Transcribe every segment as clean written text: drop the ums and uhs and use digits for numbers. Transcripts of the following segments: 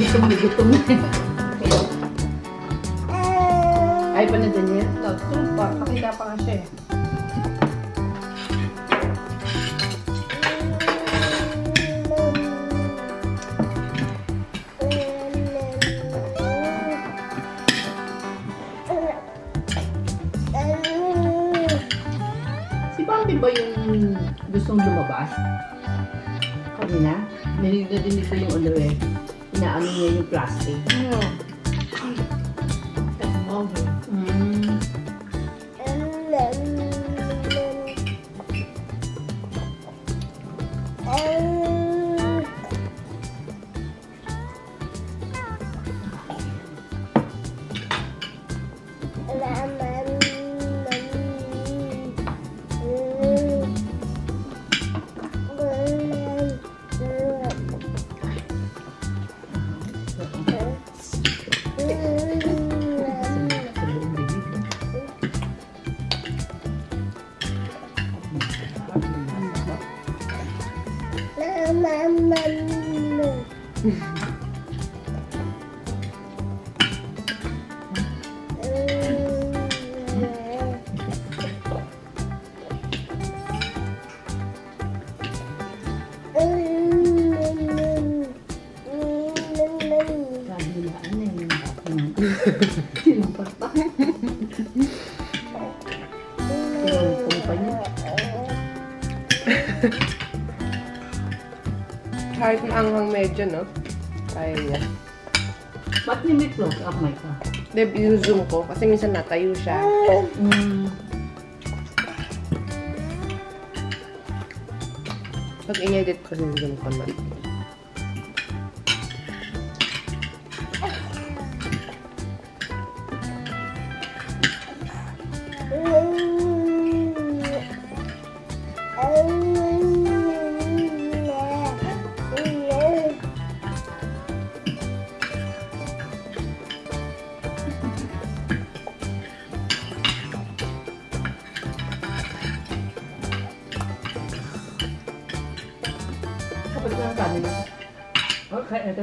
gutom na gutom na. Ay pa na din yan? No, pa. Pakita pa nga siya eh. Si Bambi ba yung gustong lumabas? Kanina? Narinig ko yung ano eh. Inaano niya yung plastic. Sinumpat pa. Sinumpat pa niya. Kahit maanghang medyo, no? Kaya niya. Ba't niya may close up mic ka? Hindi, yung-zoom ko. Kasi minsan natayo siya. Pag in-edit ko, zoom ko na. Okay, ito.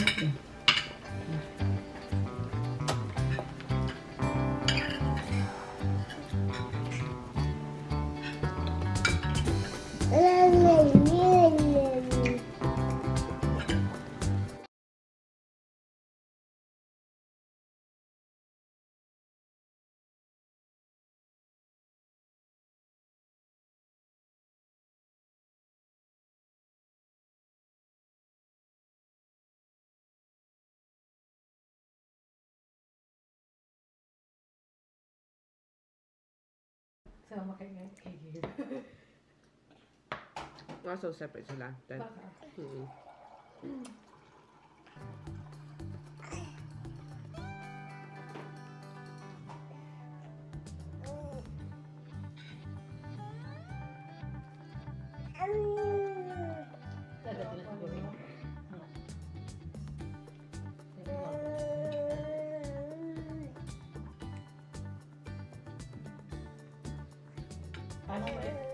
Sama kayo ngayon. So separate sila. Paano ba eh?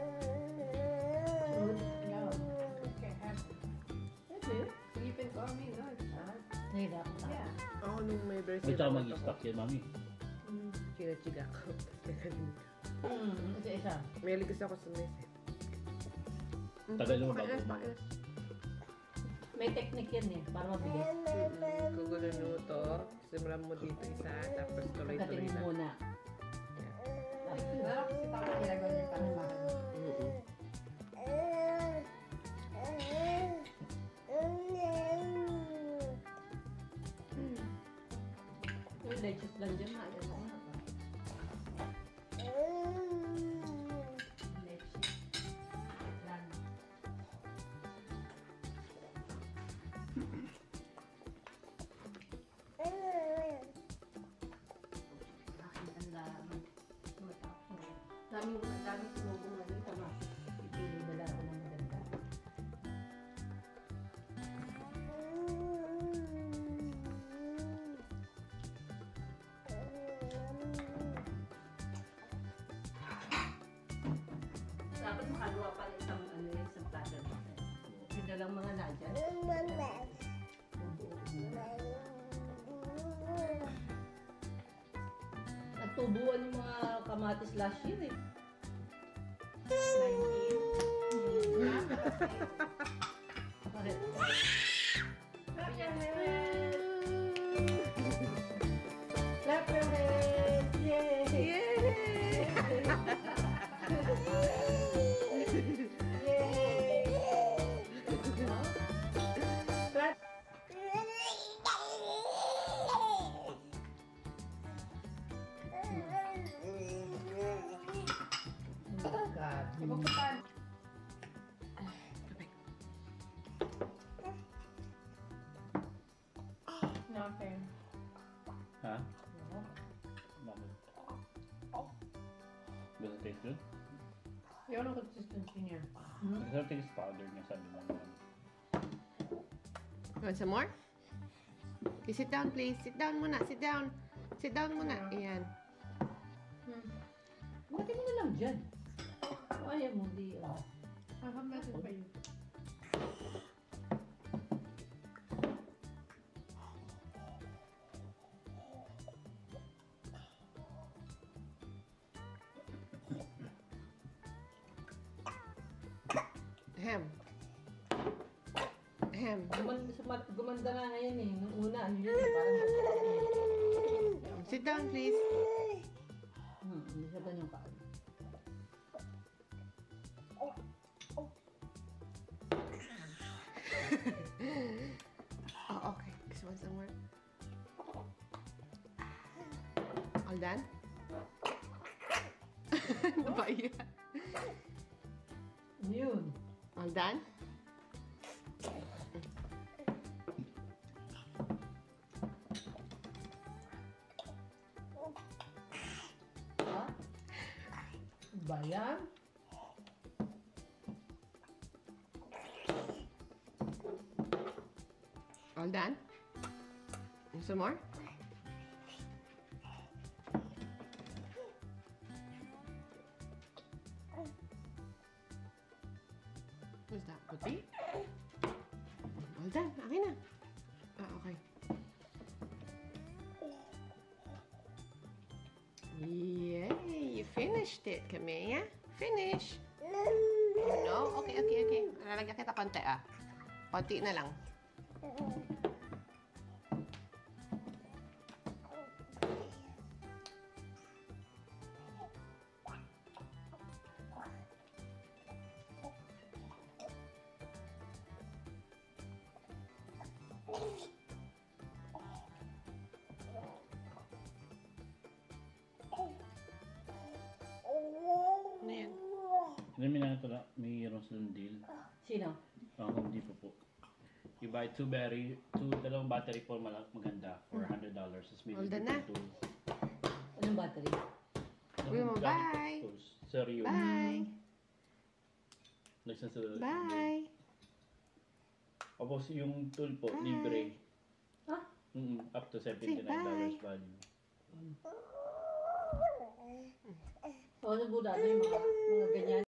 Sleeping ko, I mean, Nahila ko na. ako nung may birthday. May tsaka mag-stock yan, mami. Chiga-chiga ako. Kasi isa. May ligas ako sa mesa. Tagal mo bago Pakilas, mo. pakilas. May technique yan eh, para mabilis. Gugulo mo to. Simulan mo dito isa, tapos tuloy-tuloy Pagkatingin na. muna. Leches lang dyan, maayon mo nga. Leches lang. Daming sinubong na dito, ma. Ipili na lang ako ng maganda. Dapat makagawa pa isang ano yung isang platter. Ganda lang mga nadyan. tubuan yung mga kamatis last year eh. 19. Bakit? Clap your hands! Clap your hands! Yay! Yay! Yay! Clap! God. Ipuputan. Nothing. Ha? Bakit? Does it taste good? Yun ang consistency niya. Kasi I think it's powder niya, sabi mo naman. Want some more? Okay, sit down please. Sit down muna. Sit down. Sit down muna. Ayan. Buti mo na lang dyan. Kung ayaw mo, di. I have nothing for you. Ahem. Ahem. Gumanda nga ngayon eh. Nung una, ano yun, parang Sit down please. hindi siya ganyan ka. Oh, okay. This one's some more. All done? Ano ba yan? Yun. All done? Ha? Ba yan? All done? And some more? What's that? Puti? All done. Akin na. Ah, okay. Yay! You finished it, Kamea. Finish! Oh, no? Okay, okay, okay. Lalagyan kita konti, ah. Konti na lang. Ano yan? Hindi, mayroon silang deal. Sino? Home Depot po. You buy dalawang battery po maganda for $100. It's maybe All done na. Anong battery? Uy mo, bye! Sorry, Bye! Listen sa Bye! Tapos yung tool po, Bye. libre. Ha? Up to $79 bye. value. So, ano po dati yung mga ganyan?